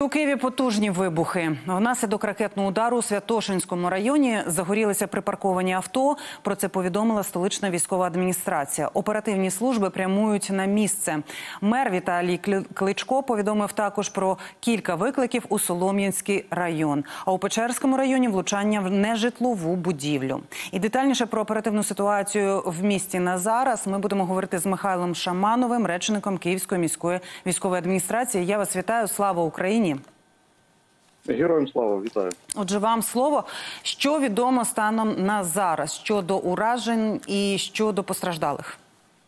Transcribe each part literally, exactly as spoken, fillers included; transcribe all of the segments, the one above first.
У Києві потужні вибухи. Внаслідок ракетного удару у Святошинському районі загорілися припарковані авто. Про це повідомила столична військова адміністрація. Оперативні служби прямують на місце. Мер Віталій Кличко повідомив також про кілька викликів у Солом'янський район. А у Печерському районі влучання в нежитлову будівлю. І детальніше про оперативну ситуацію в місті на зараз ми будемо говорити з Михайлом Шамановим, речником Київської міської військової адміністрації. Я вас вітаю. Слава Україні! Героям слава, вітаю. Отже, вам слово. Що відомо станом на зараз щодо уражень і щодо постраждалих?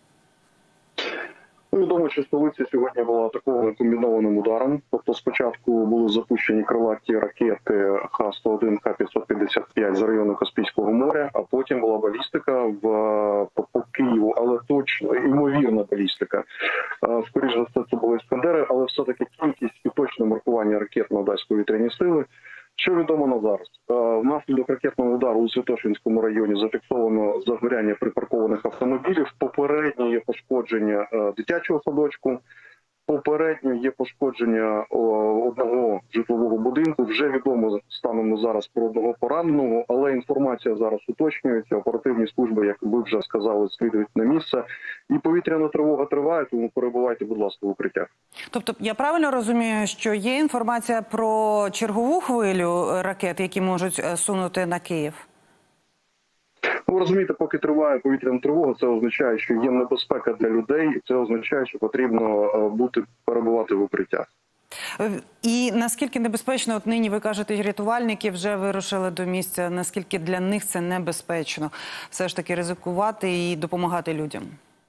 Ну, відомо, що столиця сьогодні була атакована комбінованим ударом. Тобто спочатку були запущені крилаті ракети Х сто один, Х п'ятсот п'ятдесят п'ять з району Каспійського моря, а потім була балістика в, по, по Києву, але точно, ймовірна балістика. Скоріше за все, це були «Іскандери», але все-таки кількість і точне маркування ракет надасть повітряні сили. Що відомо на зараз? Внаслідок ракетного удару у Святошинському районі зафіксовано загоряння припаркованих автомобілів. Попередньо є пошкодження дитячого садочку. Попередньо є пошкодження одного житлового будинку. Вже відомо станом на зараз про одного пораненого, але інформація зараз уточнюється. Оперативні служби, як ви вже сказали, слідують на місце. І повітряна тривога триває, тому перебувайте, будь ласка, в укриттях. Тобто, я правильно розумію, що є інформація про чергову хвилю ракет, які можуть сунути на Київ? Ви розумієте, поки триває повітряна тривога, це означає, що є небезпека для людей, і це означає, що потрібно бути, перебувати в укриттях. І наскільки небезпечно, от нині ви кажете, рятувальники вже вирушили до місця, наскільки для них це небезпечно все ж таки ризикувати і допомагати людям?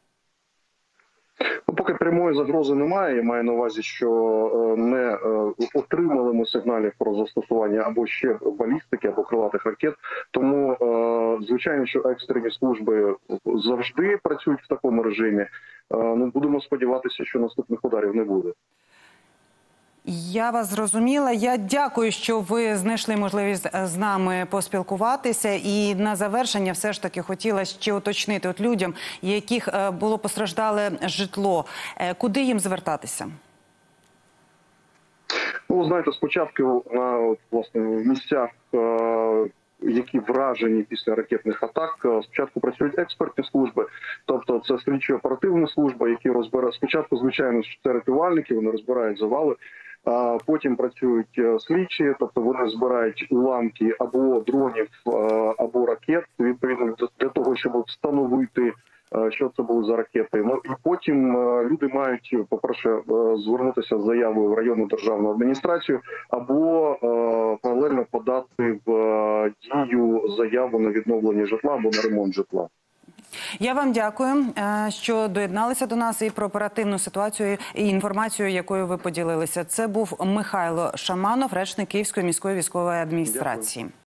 Ну, поки прямої загрози немає, я маю на увазі, що не отримали ми сигналів про застосування або ще балістики, або крилатих ракет. Тому, звичайно, що екстрені служби завжди працюють в такому режимі. Ну, будемо сподіватися, що наступних ударів не буде. Я вас зрозуміла. Я дякую, що ви знайшли можливість з нами поспілкуватися. І на завершення все ж таки хотіла ще уточнити от людям, яких було постраждале житло. Куди їм звертатися? Ну, знаєте, спочатку на власне в місцях, які вражені після ракетних атак, спочатку працюють експертні служби, тобто це слідчо-оперативна служба, які розбирають, спочатку, звичайно, це рятувальники, вони розбирають завали, а потім працюють слідчі, тобто вони збирають уламки або дронів, або ракет, відповідно для того, щоб встановити, що це були за ракети. Ну і потім люди мають, по-перше, звернутися з заявою в районну державну адміністрацію або паралельно подати в дію заяву на відновлення житла або на ремонт житла. Я вам дякую, що доєдналися до нас і про оперативну ситуацію і інформацію, якою ви поділилися. Це був Михайло Шаманов, речник Київської міської військової адміністрації. Дякую.